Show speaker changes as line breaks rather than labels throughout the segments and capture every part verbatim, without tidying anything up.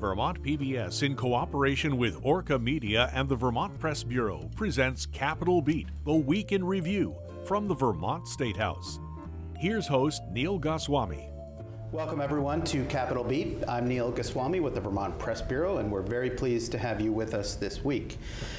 Vermont P B S, in cooperation with Orca Media and the Vermont Press Bureau, presents Capitol Beat, the Week in Review from the Vermont State House. Here's host Neal Goswami.
Welcome everyone to Capitol Beat. I'm Neal Goswami with the Vermont Press Bureau, and we're very pleased to have you with us this week.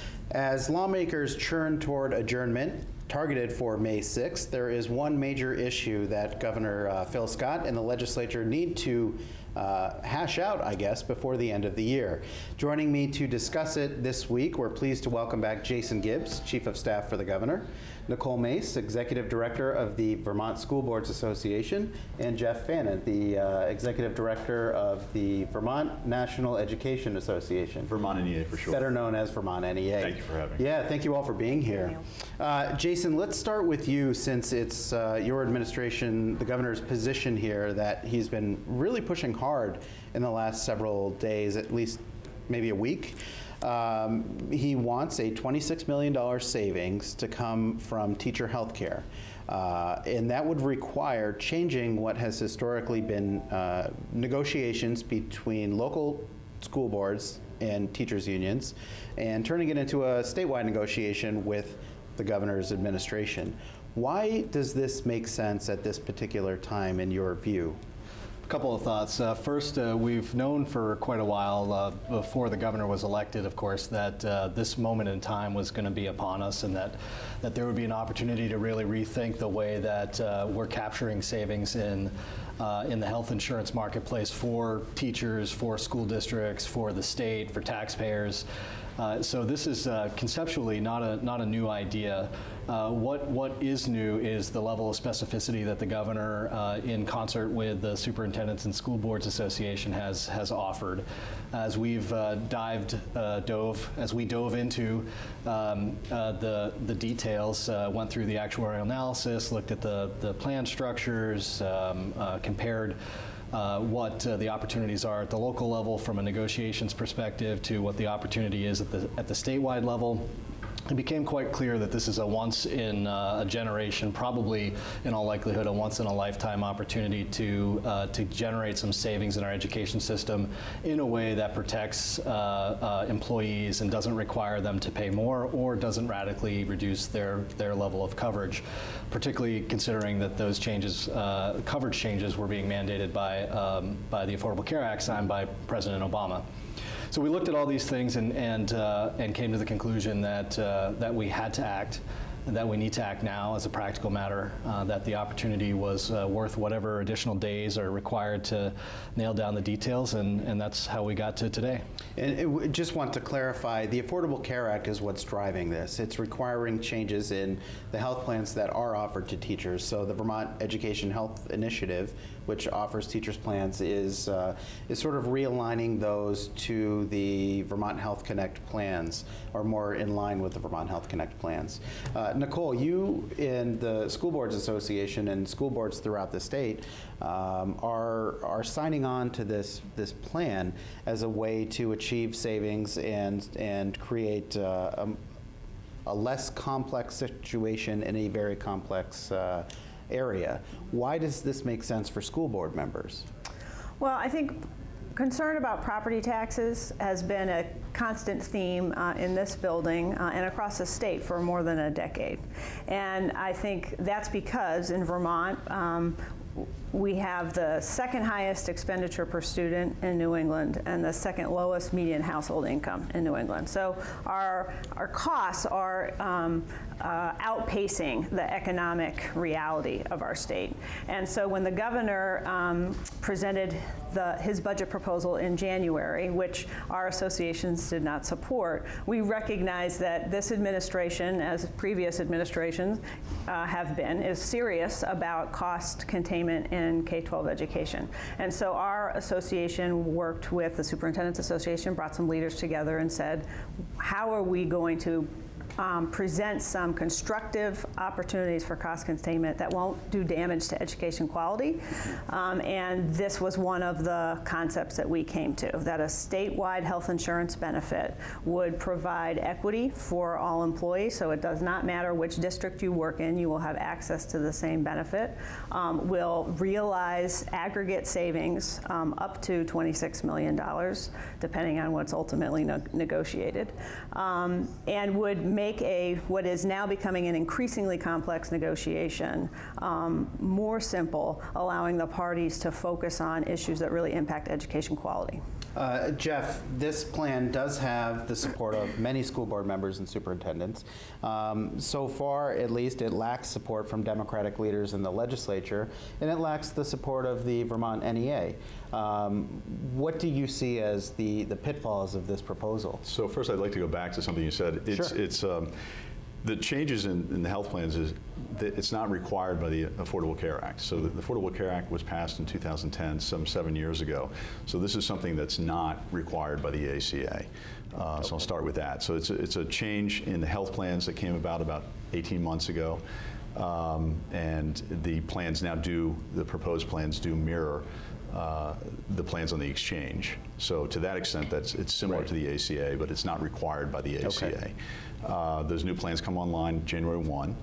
As lawmakers churn toward adjournment, targeted for May sixth, there is one major issue that Governor uh, Phil Scott and the legislature need to uh, hash out, I guess, before the end of the year. Joining me to discuss it this week, we're pleased to welcome back Jason Gibbs, Chief of Staff for the Governor, Nicole Mace, Executive Director of the Vermont School Boards Association, and Jeff Fannon, the uh, Executive Director of the Vermont National Education Association.
VermontNEA for sure.
Better known as VermontNEA.
Thank you for having me.
Yeah, thank you all for being here. Uh, Jason, let's start with you, since it's uh, your administration, the governor's position here, that he's been really pushing hard in the last several days, at least maybe a week. Um, he wants a twenty-six million dollars savings to come from teacher health care. Uh, and that would require changing what has historically been uh, negotiations between local school boards and teachers unions, and turning it into a statewide negotiation with the governor's administration. Why does this make sense at this particular time in your view?
A couple of thoughts. Uh, first, uh, we've known for quite a while, uh, before the governor was elected, of course, that uh, this moment in time was going to be upon us, and that, that there would be an opportunity to really rethink the way that uh, we're capturing savings in, uh, in the health insurance marketplace for teachers, for school districts, for the state, for taxpayers. Uh, so this is uh, conceptually not a not a new idea. Uh, what what is new is the level of specificity that the governor, uh, in concert with the Superintendents and School Boards Association, has has offered. As we've uh, dived, uh, dove, as we dove into um, uh, the the details, uh, went through the actuarial analysis, looked at the the plan structures, um, uh, compared Uh, what uh, the opportunities are at the local level from a negotiations perspective to what the opportunity is at the at the statewide level. It became quite clear that this is a once in uh, a generation, probably in all likelihood a once in a lifetime opportunity to uh, to generate some savings in our education system in a way that protects uh, uh, employees and doesn't require them to pay more, or doesn't radically reduce their their level of coverage, particularly considering that those changes, uh, coverage changes, were being mandated by um, by the Affordable Care Act signed by President Obama. So we looked at all these things and and uh, and came to the conclusion that uh, that we had to act, that we need to act now as a practical matter, uh, that the opportunity was uh, worth whatever additional days are required to nail down the details, and, and that's how we got to today.
And it, just want to clarify, the Affordable Care Act is what's driving this. It's requiring changes in the health plans that are offered to teachers. So the Vermont Education Health Initiative, which offers teachers plans, is uh, is sort of realigning those to the Vermont Health Connect plans, or more in line with the Vermont Health Connect plans. Uh, Nicole, you in the School Boards Association and school boards throughout the state um, are are signing on to this this plan as a way to achieve savings and and create uh, a, a less complex situation in a very complex uh, area. Why does this make sense for school board members?
Well, I think concern about property taxes has been a constant theme uh, in this building uh, and across the state for more than a decade. And I think that's because in Vermont, um, we have the second highest expenditure per student in New England and the second lowest median household income in New England. So our, our costs are um, uh, outpacing the economic reality of our state. And so when the governor um, presented the, his budget proposal in January, which our associations did not support, we recognize that this administration, as previous administrations uh, have been, is serious about cost containment in K twelve education. And so our association worked with the Superintendents Association, brought some leaders together and said, how are we going to um, presents some constructive opportunities for cost containment that won't do damage to education quality. Um, and this was one of the concepts that we came to, that a statewide health insurance benefit would provide equity for all employees, so it does not matter which district you work in, you will have access to the same benefit. Um, will realize aggregate savings um, up to twenty-six million dollars, depending on what's ultimately ne negotiated, um, and would make a, what is now becoming an increasingly complex negotiation um, more simple, allowing the parties to focus on issues that really impact education quality.
Uh, Jeff, this plan does have the support of many school board members and superintendents. Um, so far, at least, it lacks support from Democratic leaders in the legislature, and it lacks the support of the Vermont N E A. Um, what do you see as the, the pitfalls of this proposal?
So first, I'd like to go back to something you said. It's,
sure.
it's, um, the changes in, in the health plans is that it's not required by the Affordable Care Act. So the, the Affordable Care Act was passed in two thousand ten, some seven years ago. So this is something that's not required by the A C A. Uh, okay. So I'll start with that. So it's a, it's a change in the health plans that came about about eighteen months ago. Um, and the plans now do, the proposed plans do mirror Uh, the plans on the exchange. So to that extent, that's it's similar right. to the A C A, but it's not required by the A C A. Okay. Uh, those new plans come online January first.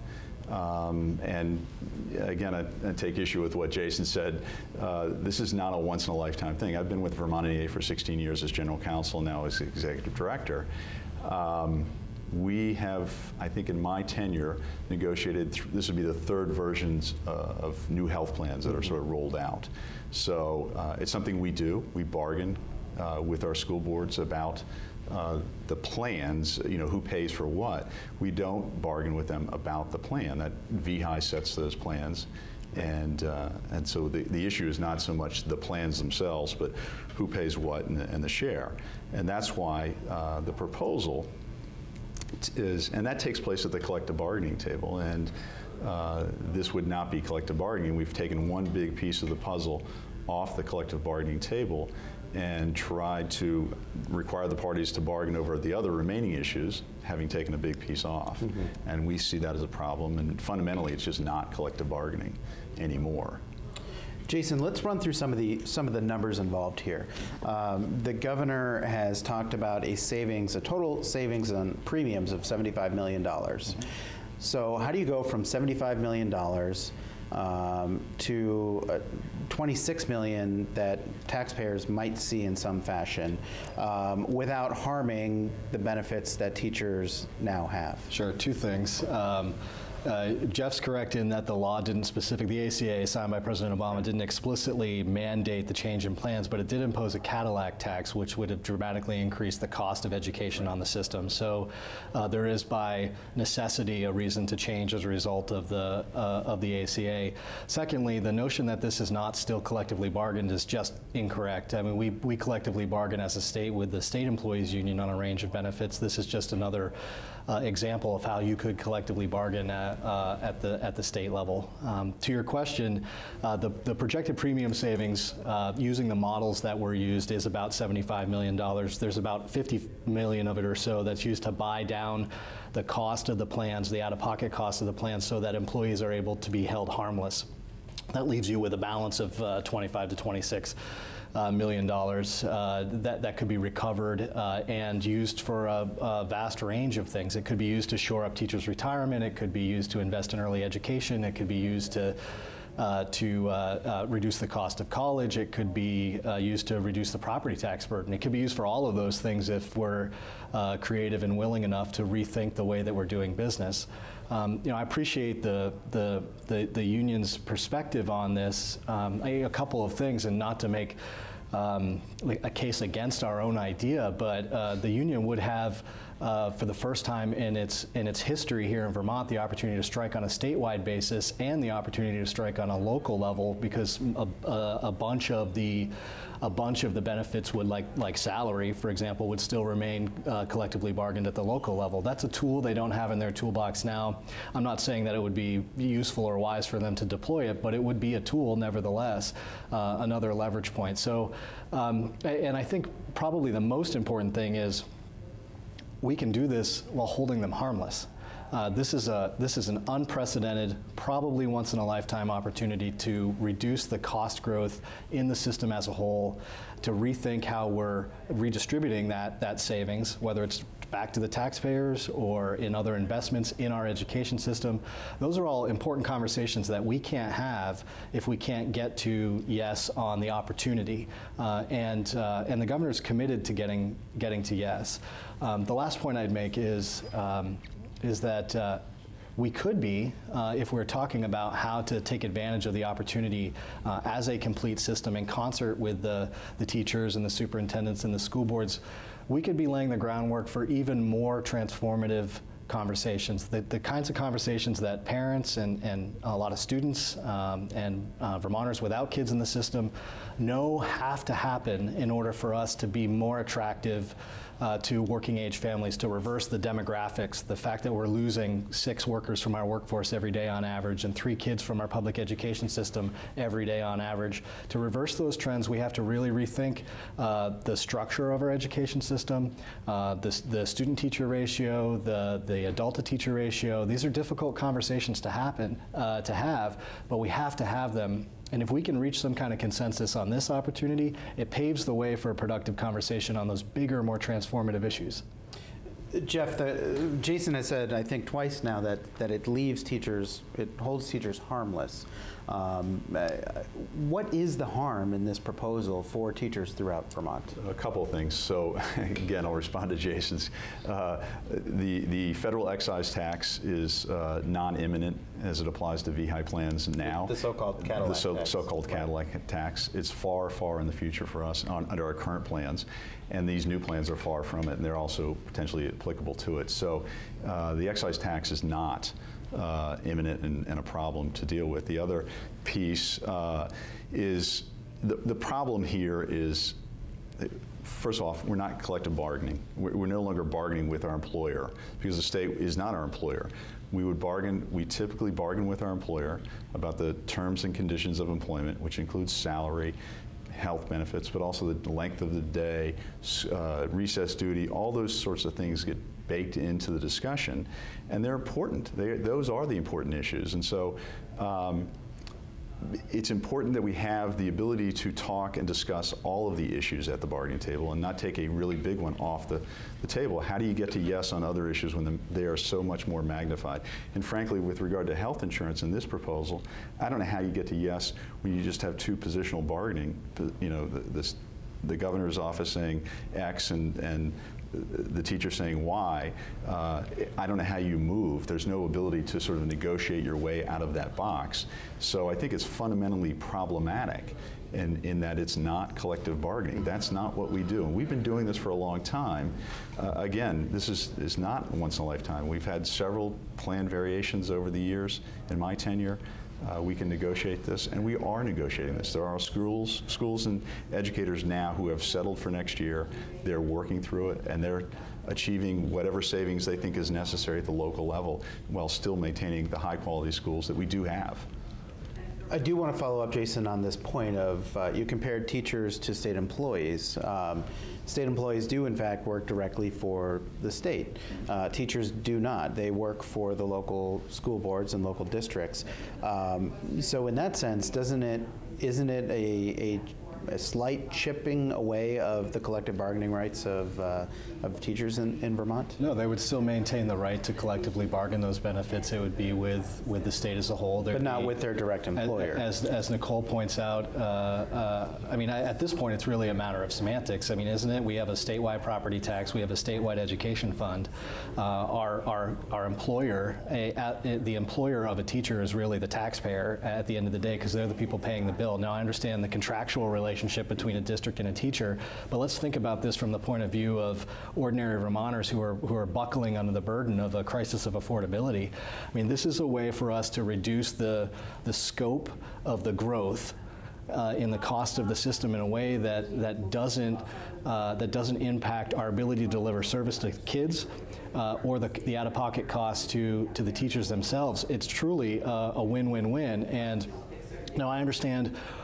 Um, and again, I, I take issue with what Jason said. Uh, this is not a once-in-a-lifetime thing. I've been with VermontNEA for sixteen years as general counsel, now as executive director. Um, We have, I think in my tenure, negotiated, th this would be the third versions uh, of new health plans that are sort of rolled out. So uh, it's something we do. We bargain uh, with our school boards about uh, the plans, you know, who pays for what. We don't bargain with them about the plan. That V H I sets those plans. And, uh, and so the, the issue is not so much the plans themselves, but who pays what and the, and the share. And that's why uh, the proposal is, and that takes place at the collective bargaining table, and uh, this would not be collective bargaining. We've taken one big piece of the puzzle off the collective bargaining table and tried to require the parties to bargain over the other remaining issues, having taken a big piece off. Mm-hmm. And we see that as a problem, and fundamentally it's just not collective bargaining anymore.
Jason, let's run through some of the some of the numbers involved here. Um, the governor has talked about a savings, a total savings on premiums of seventy-five million dollars. Mm-hmm. So how do you go from seventy-five million dollars um, to uh, twenty-six million dollars that taxpayers might see in some fashion um, without harming the benefits that teachers now have?
Sure, two things. Um, Uh, Jeff's correct in that the law didn't specific, the A C A signed by President Obama didn't explicitly mandate the change in plans, but it did impose a Cadillac tax, which would have dramatically increased the cost of education on the system. So uh, there is by necessity a reason to change as a result of the, uh, of the A C A. Secondly, the notion that this is not still collectively bargained is just incorrect. I mean, we, we collectively bargain as a state with the state employees union on a range of benefits. This is just another uh, example of how you could collectively bargain at Uh, at the at the state level. Um, to your question, uh, the the projected premium savings uh, using the models that were used is about seventy-five million dollars. There's about fifty million of it or so that's used to buy down the cost of the plans, the out-of-pocket cost of the plans, so that employees are able to be held harmless. That leaves you with a balance of uh, twenty-five to twenty-six. Uh, million dollars uh, that, that could be recovered uh, and used for a, a vast range of things. It could be used to shore up teachers' retirement. It could be used to invest in early education. It could be used to Uh, to uh, uh, reduce the cost of college. It could be uh, used to reduce the property tax burden. It could be used for all of those things if we're uh, creative and willing enough to rethink the way that we're doing business. Um, you know, I appreciate the, the, the, the union's perspective on this. Um, I, a couple of things, and not to make um, a case against our own idea, but uh, the union would have Uh, for the first time in its in its history here in Vermont, the opportunity to strike on a statewide basis and the opportunity to strike on a local level, because a, a, a bunch of the a bunch of the benefits would, like like salary, for example, would still remain uh, collectively bargained at the local level. That's a tool they don't have in their toolbox now. I'm not saying that it would be useful or wise for them to deploy it, but it would be a tool nevertheless, uh, another leverage point. So, um, and I think probably the most important thing is, we can do this while holding them harmless. Uh, this is a this is an unprecedented, probably once in a lifetime opportunity to reduce the cost growth in the system as a whole, to rethink how we're redistributing that that savings, whether it's back to the taxpayers or in other investments in our education system. Those are all important conversations that we can't have if we can't get to yes on the opportunity. Uh, and uh, and the governor's committed to getting getting to yes. Um, the last point I'd make is. Um, is that uh, we could be, uh, if we're talking about how to take advantage of the opportunity uh, as a complete system in concert with the, the teachers and the superintendents and the school boards, we could be laying the groundwork for even more transformative conversations, the, the kinds of conversations that parents and, and a lot of students um, and uh, Vermonters without kids in the system know have to happen in order for us to be more attractive Uh, to working age families, to reverse the demographics, the fact that we're losing six workers from our workforce every day on average and three kids from our public education system every day on average. To reverse those trends, we have to really rethink uh, the structure of our education system, uh, the, the student-teacher ratio, the, the adult-to-teacher ratio. These are difficult conversations to happen, uh, to have, but we have to have them. And if we can reach some kind of consensus on this opportunity, it paves the way for a productive conversation on those bigger, more transformative issues.
Jeff, the, Jason has said, I think twice now, that, that it leaves teachers, it holds teachers harmless. Um, uh, what is the harm in this proposal for teachers throughout Vermont?
A couple of things. So again, I'll respond to Jason's. Uh, the, the federal excise tax is uh, non-imminent as it applies to V H I plans now.
The so-called Cadillac
the so,
tax.
so-called Cadillac right. tax. It's far, far in the future for us on, under our current plans. And these new plans are far from it, and they're also potentially applicable to it. So uh, the excise tax is not uh, imminent and, and a problem to deal with. The other piece uh, is the, the problem here is, first off, we're not collective bargaining. We're, we're no longer bargaining with our employer because the state is not our employer. We would bargain, we typically bargain with our employer about the terms and conditions of employment, which includes salary, health benefits, but also the length of the day, uh, recess duty, all those sorts of things get baked into the discussion, and they're important. They, those are the important issues, and so um, it's important that we have the ability to talk and discuss all of the issues at the bargaining table and not take a really big one off the, the table. How do you get to yes on other issues when the, they are so much more magnified? And frankly, with regard to health insurance in this proposal, I don't know how you get to yes when you just have two positional bargaining. You know, the, this, the governor's office saying X and, and the teacher saying Y. Uh, I don't know how you move. There's no ability to sort of negotiate your way out of that box. So I think it's fundamentally problematic in, in that it's not collective bargaining. That's not what we do. And we've been doing this for a long time. Uh, again, this is, is not once in a lifetime. We've had several plan variations over the years in my tenure. Uh, we can negotiate this, and we are negotiating this. There are schools, schools and educators now who have settled for next year. They're working through it, and they're achieving whatever savings they think is necessary at the local level while still maintaining the high-quality schools that we do have.
I do want to follow up, Jason, on this point of uh, you compared teachers to state employees. Um, state employees do, in fact, work directly for the state. Uh, teachers do not. They work for the local school boards and local districts. Um, so in that sense, doesn't it, isn't it a, a a slight chipping away of the collective bargaining rights of, uh, of teachers in, in Vermont?
No, they would still maintain the right to collectively bargain those benefits. It would be with, with the state as a whole. There'd
but not
be,
with their direct employer.
As, as Nicole points out, uh, uh, I mean, I, at this point, it's really a matter of semantics. I mean, isn't it? We have a statewide property tax. We have a statewide education fund. Uh, our, our, our employer, a, at, the employer of a teacher is really the taxpayer at the end of the day because they're the people paying the bill. Now, I understand the contractual relationship relationship between a district and a teacher, but let's think about this from the point of view of ordinary Vermonters who are who are buckling under the burden of a crisis of affordability. I mean, this is a way for us to reduce the the scope of the growth uh, in the cost of the system in a way that that doesn't uh, that doesn't impact our ability to deliver service to kids. Uh, or the, the out-of-pocket costs to to the teachers themselves. It's truly uh, a win-win-win. And now I understand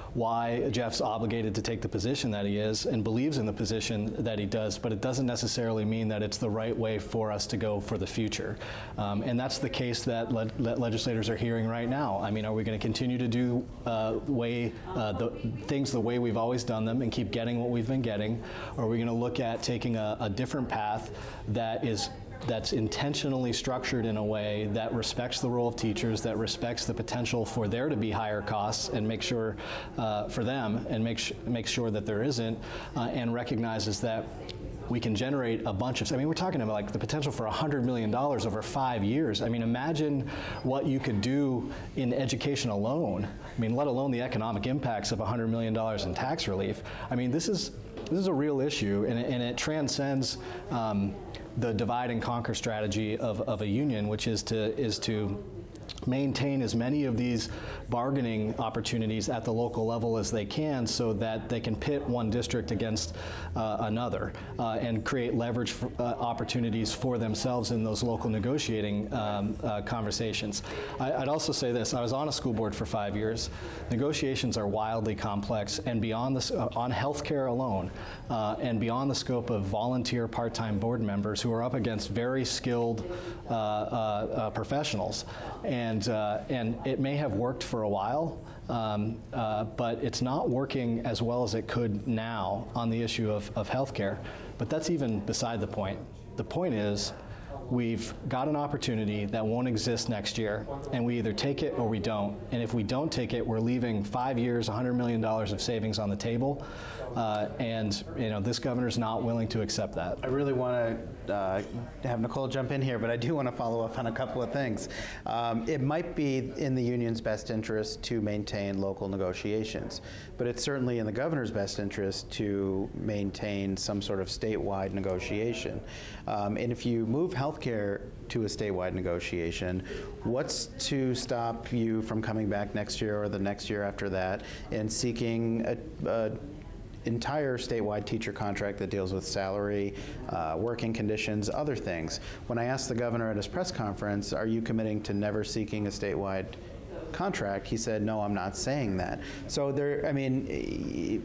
why Jeff's obligated to take the position that he is and believes in the position that he does, but it doesn't necessarily mean that it's the right way for us to go for the future. Um, and that's the case that, le that legislators are hearing right now. I mean, are we going to continue to do uh, way, uh, the, things the way we've always done them and keep getting what we've been getting? Or are we going to look at taking a, a different path that is that's intentionally structured in a way that respects the role of teachers, that respects the potential for there to be higher costs and make sure uh, for them and make, sh make sure that there isn't, uh, and recognizes that we can generate a bunch of, I mean, we're talking about like the potential for one hundred million dollars over five years. I mean, imagine what you could do in education alone. I mean, let alone the economic impacts of one hundred million dollars in tax relief. I mean, this is, this is a real issue, and it, and it transcends um, the divide and conquer strategy of, of a union, which is to, is to maintain as many of these bargaining opportunities at the local level as they can so that they can pit one district against uh, another uh, and create leverage for, uh, opportunities for themselves in those local negotiating um, uh, conversations. I, I'd also say this, I was on a school board for five years. Negotiations are wildly complex and beyond this, uh, on healthcare alone, uh, and beyond the scope of volunteer part-time board members who are up against very skilled uh, uh, uh, professionals. And, uh, and it may have worked for a while, um, uh, but it's not working as well as it could now on the issue of, of healthcare. But that's even beside the point. The point is, we've got an opportunity that won't exist next year, and we either take it or we don't. And if we don't take it, we're leaving five years, one hundred million dollars of savings on the table. Uh, and you know, this governor's not willing to accept that.
I really want to uh, have Nicole jump in here, but I do want to follow up on a couple of things. Um, it might be in the union's best interest to maintain local negotiations, but it's certainly in the governor's best interest to maintain some sort of statewide negotiation. Um, and if you move healthcare to a statewide negotiation, what's to stop you from coming back next year or the next year after that and seeking a, a entire statewide teacher contract that deals with salary, uh, working conditions, other things? When I asked the governor at his press conference, are you committing to never seeking a statewide contract, he said, no, I'm not saying that. So there, I mean,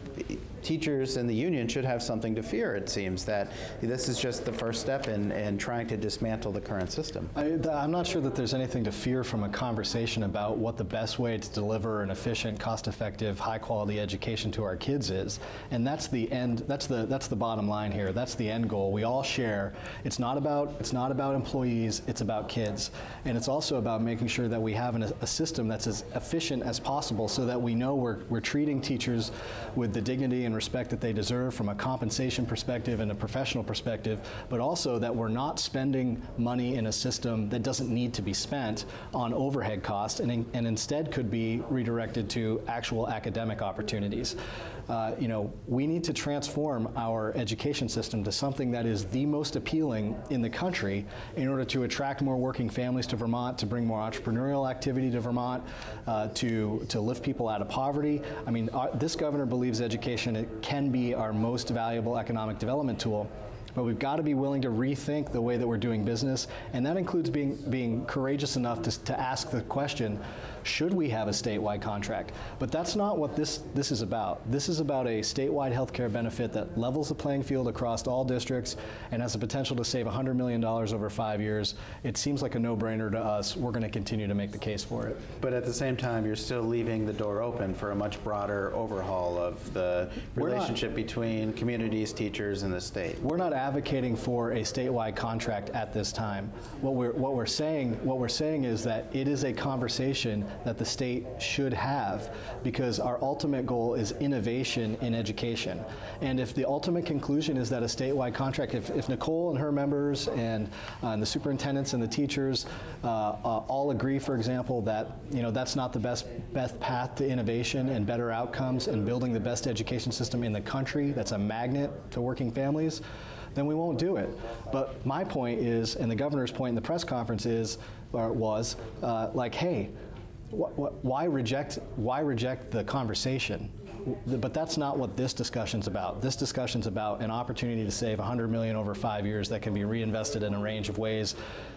teachers and the union should have something to fear, it seems, that this is just the first step in, in trying to dismantle the current system.
I, I'm not sure that there's anything to fear from a conversation about what the best way to deliver an efficient, cost-effective, high-quality education to our kids is. And that's the end, that's the, that's the bottom line here. That's the end goal. We all share. It's not about, it's not about employees, it's about kids. And it's also about making sure that we have an, a system that's as efficient as possible so that we know we're, we're treating teachers with the dignity and respect that they deserve from a compensation perspective and a professional perspective, but also that we're not spending money in a system that doesn't need to be spent on overhead costs and, in, and instead could be redirected to actual academic opportunities. Uh, you know, we need to transform our education system to something that is the most appealing in the country in order to attract more working families to Vermont, to bring more entrepreneurial activity to Vermont, uh, to, to lift people out of poverty. I mean, our, this governor believes education it can be our most valuable economic development tool. But we've got to be willing to rethink the way that we're doing business, and that includes being, being courageous enough to, to ask the question, should we have a statewide contract? But that's not what this, this is about. This is about a statewide healthcare benefit that levels the playing field across all districts and has the potential to save one hundred million dollars over five years. It seems like a no-brainer to us. We're going to continue to make the case for it.
But at the same time, you're still leaving the door open for a much broader overhaul of the relationship not, between communities, teachers, and the state.
We're not advocating for a statewide contract at this time. What we're, what we're saying, what we're saying is that it is a conversation that the state should have, because our ultimate goal is innovation in education. And if the ultimate conclusion is that a statewide contract, if, if Nicole and her members and, uh, and the superintendents and the teachers uh, uh, all agree, for example, that you know that's not the best best path to innovation and better outcomes and building the best education system in the country, that's a magnet to working families, then we won't do it. But my point is, and the governor's point in the press conference is, or was, uh, like, hey, wh wh why reject why reject the conversation? But that's not what this discussion's about. This discussion's about an opportunity to save one hundred million dollars over five years that can be reinvested in a range of ways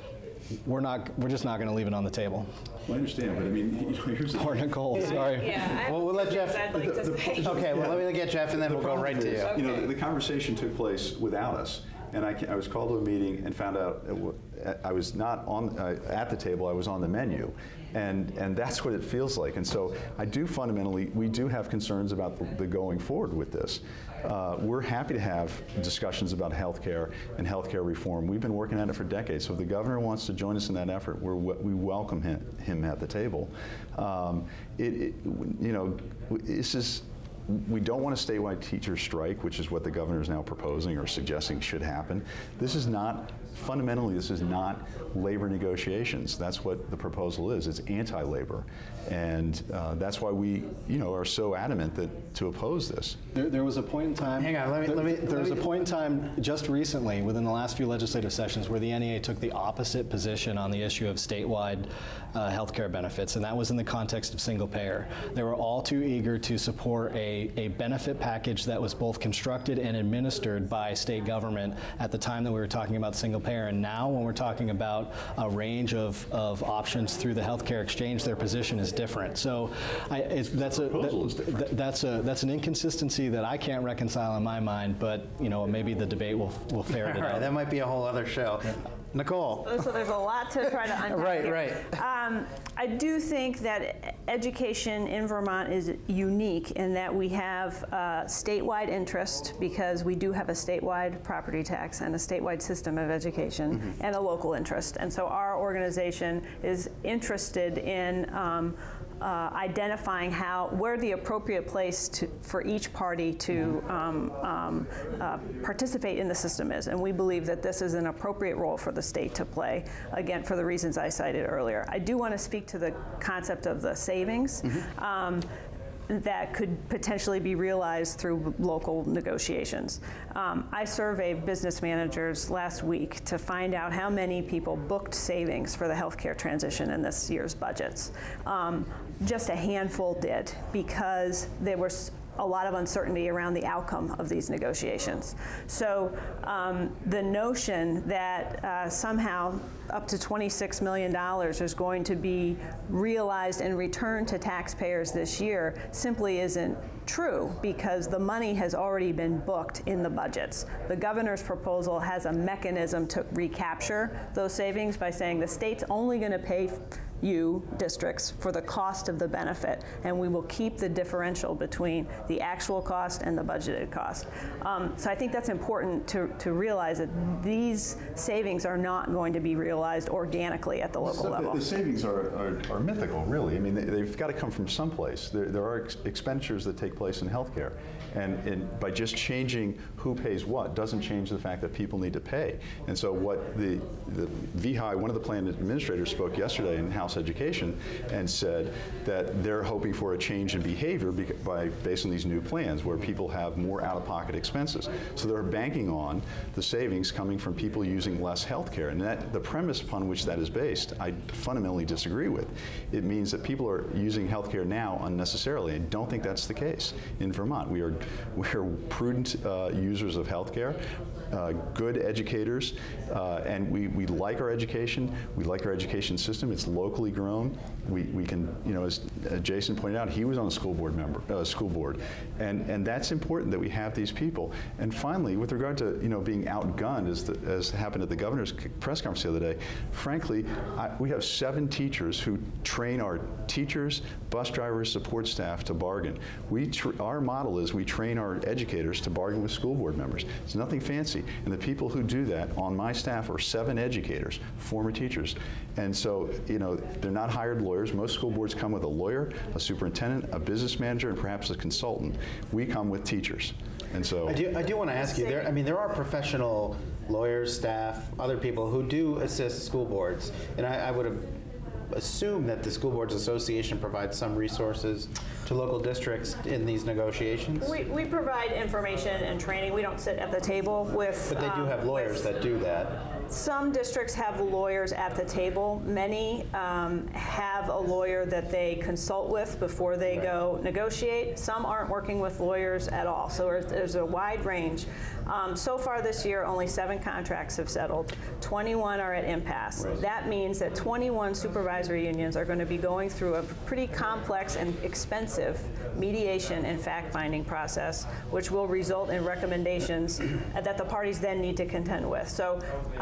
we're not, we're just not going to leave it on the table.
Well, I understand, but I mean, you know, here's the
Poor Nicole, sorry.
Yeah,
Well, we'll let Jeff.
I'd like to say.
Okay, well, let me get Jeff, and then
The
we'll go
problem
right to
is,
you.
You know, the, the conversation took place without us, and I, ca- I was called to a meeting and found out it wa- I was not on uh, at the table. I was on the menu, and and that's what it feels like. And so I do fundamentally, we do have concerns about the, the going forward with this. Uh, we're happy to have discussions about healthcare and healthcare reform. We've been working at it for decades. So if the governor wants to join us in that effort, we're, we welcome him, him at the table. Um, it, it, you know, this is. We don't want a statewide teacher strike, which is what the governor is now proposing or suggesting should happen. This is not, fundamentally, this is not labor negotiations. That's what the proposal is. It's anti-labor. And uh, that's why we, you know, are so adamant that to oppose this.
There, there was a point in time.
Hang on, let me-
There,
let me-
there
let
was
me-
a point in time just recently, within the last few legislative sessions, where the N E A took the opposite position on the issue of statewide uh, health care benefits, and that was in the context of single payer. They were all too eager to support a, a benefit package that was both constructed and administered by state government at the time that we were talking about single payer. And now, when we're talking about a range of, of options through the health care exchange, their position is different. So I, it's, that's a
proposal is different.
that, that's a that's an inconsistency that I can't reconcile in my mind. But you know, maybe the debate will will ferret
All
it
right,
out.
that might be a whole other show. Nicole.
So there's a lot to try to unpack
Right,
here.
right.
Um, I do think that education in Vermont is unique in that we have uh, statewide interest, because we do have a statewide property tax and a statewide system of education, mm-hmm. and a local interest. And so our organization is interested in um, Uh, identifying how, where the appropriate place to, for each party to um, um, uh, participate in the system is. And we believe that this is an appropriate role for the state to play, again, for the reasons I cited earlier. I do want to speak to the concept of the savings. Mm-hmm. um, that could potentially be realized through local negotiations. Um, I surveyed business managers last week to find out how many people booked savings for the healthcare transition in this year's budgets. Um, just a handful did, because there was a lot of uncertainty around the outcome of these negotiations. So um, the notion that uh, somehow up to twenty-six million dollars is going to be realized and returned to taxpayers this year simply isn't true, because the money has already been booked in the budgets. The governor's proposal has a mechanism to recapture those savings by saying the state's only going to pay you, districts, for the cost of the benefit, and we will keep the differential between the actual cost and the budgeted cost. Um, so I think that's important to, to realize that these savings are not going to be realized organically at the local
So
level.
The, the savings are, are, are mythical, really. I mean, they, they've got to come from someplace. There, there are ex expenditures that take place in healthcare, and, and by just changing who pays what doesn't change the fact that people need to pay. And so what the, the V H I, one of the plan administrators, spoke yesterday in House Education and said that they're hoping for a change in behavior by based on these new plans where people have more out-of-pocket expenses. So they're banking on the savings coming from people using less health care. And that, the premise upon which that is based, I fundamentally disagree with. It means that people are using health care now unnecessarily. I don't think that's the case in Vermont. We are, we are prudent uh, users of health care. Uh, good educators, uh, and we, we like our education. We like our education system. It's locally grown. We, we can, you know, as uh, Jason pointed out, he was on a school board member, uh, school board, and and that's important that we have these people. And finally, with regard to you know being outgunned, as the, as happened at the governor's press conference the other day, frankly, I, we have seven teachers who train our teachers, bus drivers, support staff to bargain. We tr our model is we train our educators to bargain with school board members. It's nothing fancy. And the people who do that on my staff are seven educators, former teachers. And so, you know, they're not hired lawyers. Most school boards come with a lawyer, a superintendent, a business manager, and perhaps a consultant. We come with teachers. And so
I do, I do want to ask you, there, I mean, there are professional lawyers, staff, other people who do assist school boards. And I, I would have assume that the School Boards Association provides some resources to local districts in these negotiations?
We, we provide information and training. We don't sit at the table with.
But they do
um,
have lawyers
with,
that do that.
Some districts have lawyers at the table. Many um, have a lawyer that they consult with before they
Right.
go negotiate. Some aren't working with lawyers at all. So there's, there's a wide range. Um, so far this year, only seven contracts have settled. twenty-one are at impasse.
Right.
That means that twenty-one supervisory unions are going to be going through a pretty complex and expensive mediation and fact-finding process, which will result in recommendations that the parties then need to contend with. So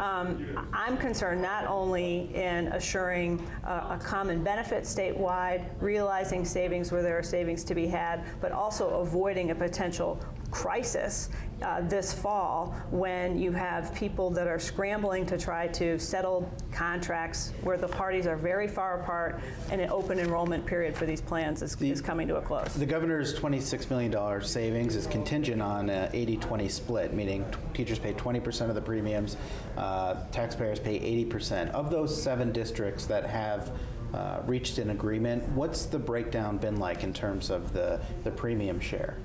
um, I'm concerned not only in assuring uh, a common benefit statewide, realizing savings where there are savings to be had, but also avoiding a potential crisis uh, this fall when you have people that are scrambling to try to settle contracts where the parties are very far apart and an open enrollment period for these plans is,
The-
is coming to a close.
The governor's twenty-six million dollars savings is contingent on an eighty twenty split, meaning t- teachers pay twenty percent of the premiums, uh, taxpayers pay eighty percent. Of those seven districts that have uh, reached an agreement, what's the breakdown been like in terms of the, the premium share?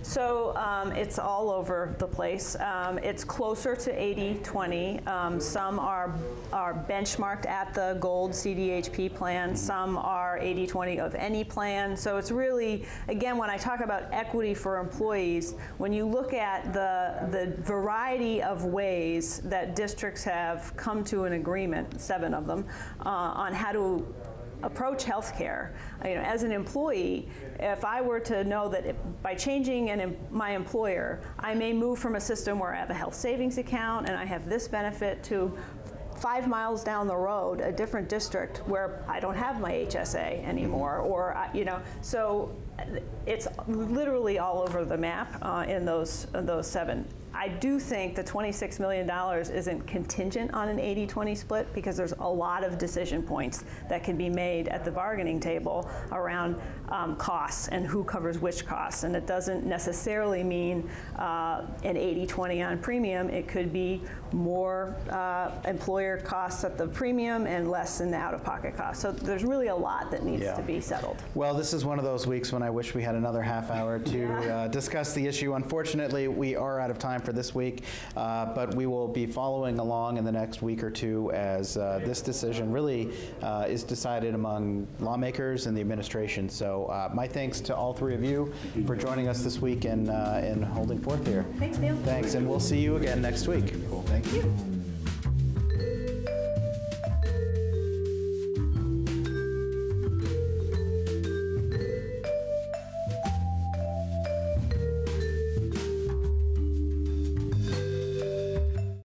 So um, it's all over the place. Um, it's closer to eighty twenty. Um, some are, are benchmarked at the gold C D H P plan. Some are eighty twenty of any plan. So it's really, again, when I talk about equity for employees, when you look at the, the variety of ways that districts have come to an agreement, seven of them, uh, on how to approach healthcare. You know, as an employee, if I were to know that if, by changing an, em- my employer, I may move from a system where I have a health savings account and I have this benefit to five miles down the road, a different district where I don't have my H S A anymore, or I- you know, so it's literally all over the map uh, in those in those seven. I do think the twenty-six million dollars isn't contingent on an eighty twenty split because there's a lot of decision points that can be made at the bargaining table around um, costs and who covers which costs. And it doesn't necessarily mean uh, an eighty twenty on premium. It could be more uh, employer costs at the premium and less in the out-of-pocket costs. So there's really a lot that needs
Yeah.
to be settled.
Well, this is one of those weeks when I wish we had another half hour to
Yeah.
uh, discuss the issue. Unfortunately, we are out of time for this week, uh, but we will be following along in the next week or two as uh, this decision really uh, is decided among lawmakers and the administration. So uh, my thanks to all three of you for joining us this week and, uh, and holding forth here.
Thanks, Neil.
Thanks, and we'll see you again next week.
Thank you.
Thank you.